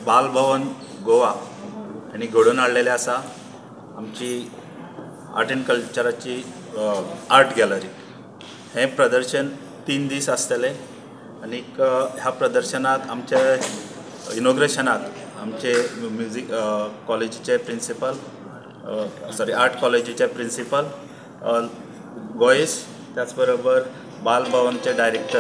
बाल भवन गोवा हांणी घडोवन हाडलेलें आसा आमची आर्ट एंड कल्चराची आर्ट गॅलरी। हें प्रदर्शन 3 दीस आसतलें आनी ह्या प्रदर्शनाक आमचे इनॉग्रेशनाक आमचे म्युझिक कॉलेजीचे प्रिंसिपल आर्ट कॉलेजीचे प्रिंसिपल गोयस, त्याच बरोबर बाल भवनचे डायरेक्टर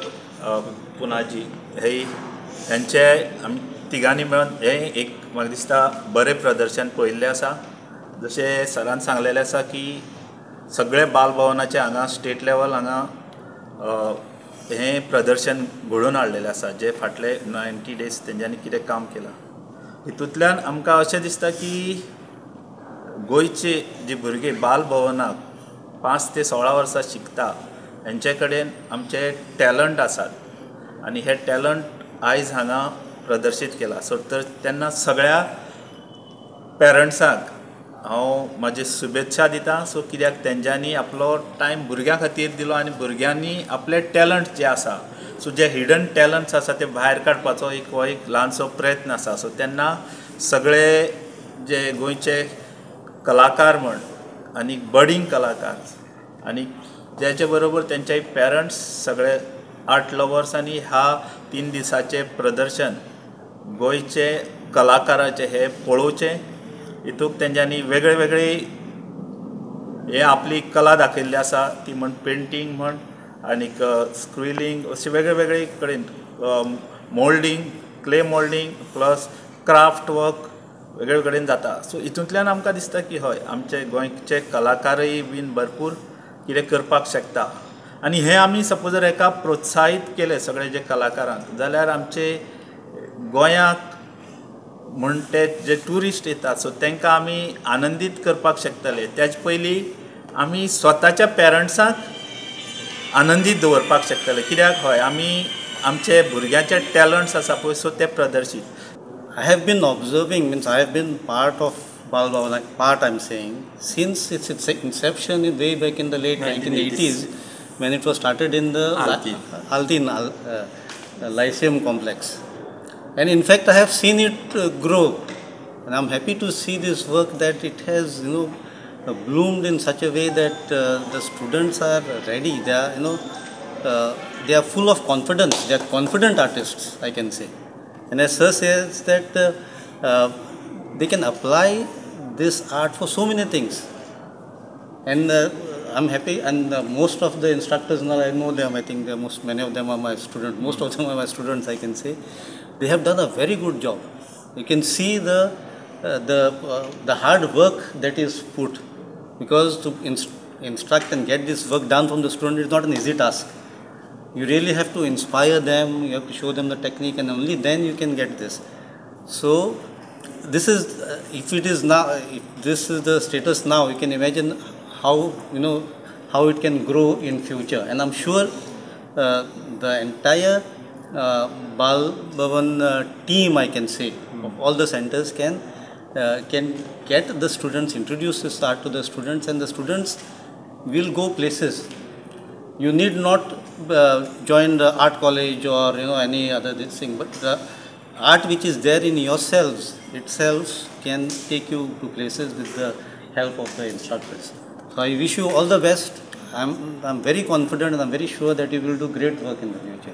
पुनाजी हेंचे आमी तिगांनी मेळून हें एक म्हाका दिसता बरें प्रदर्शन पळयल्लें आसा। जशें सरान सांगलेलें आसा की सगळे बाल भवनाचे हांगा स्टेट लेवल हांगा हें प्रदर्शन घडोवन हाडलेलें आसा, जे फाटले 90 डेज तेंच्यांनी कितें काम केलां। हितूंतल्यान आमकां अशें दिसता की गोंयचे जे भुरगे बाल भवनाक 5 ते 16 वर्सां शिकता हेंचे कडेन आमचे टॅलंट आसात आनी हे टॅलंट आयज हांगा प्रदर्शीत केला। सो तर तेन्ना सगळ्या पेरंट्सांक हांव म्हाजी शुभेच्छा दितां। सो कित्याक तेंच्यांनी आपलो टायम भुरग्यां खातीर दिलो आनी भुरग्यांनी आपले टॅलंट जे आसा, सो जे हिडन टॅलंट्स आसा ते भायर काडपाचो हो एक ल्हानसो प्रयत्न आसा। सो तेन्ना सगळे जे गोंयचे कलाकार म्हण आनी बडींग कलाकार आनी त्याचे बरोबर तेंचे पेरंट्स सगळे आर्ट लवर्स आनी ह्या 3 दिसाचे प्रदर्शन गोंयचे कलाकाराचे हे पळोवचें। हितूंत तेंच्यांनी वेगळे वेगळे हे आपली कला दाखयल्ली आसा, ती म्हण पेंटींग म्हण आनीक स्क्विलिंग अशे वेगळे वेगळे कडेन moulding, clay moulding plus craft work वेगळे कडेन जाता। सो हितूंतल्यान आमकां दिसता की हय आमचे गोंयचे कलाकारय बीन भरपूर कितें करपाक शकता आनी हें आमी सपोज जर हेका प्रोत्साहीत केले सगळे जे कलाकारांक, जाल्यार आमचे गोंयाक म्हण ते जे ट्युरिस्ट येतात सो तांकां आमी आनंदीत करपाक शकतले। त्याच पयलीं आमी स्वताच्या पेरंट्सांक आनंदीत दवरपाक शकतले, कित्याक हय आमी आमचे भुरग्यांचे टॅलंट्स आसा पळय सो ते प्रदर्शीत। I have been observing, means I have been part of Bal Bhavan, part I'm saying, since its inception way back in the late 1980s, when it was started in the Altin Lyceum complex. And in fact, I have seen it grow. And I'm happy to see this work that it has, bloomed in such a way that the students are ready. They are, they are full of confidence. They are confident artists, I can say. And as Sir says that they can apply this art for so many things. And I'm happy, and most of the instructors now, I know them, I think many of them are my students, most of them are my students, I can say. They have done a very good job. You can see the hard work that is put, because to instruct and get this work done from the student is not an easy task. You really have to inspire them, you have to show them the technique, and only then you can get this. So this is, if it is now, if this is the status now, you can imagine how, how it can grow in future. And I'm sure the entire Bal Bhavan team, I can say, of all the centers can get the students, introduce this art to the students, and the students will go places. You need not join the art college or any other thing, but the art which is there in yourselves itself can take you to places with the help of the instructors. So I wish you all the best. I'm very confident and I'm very sure that you will do great work in the future.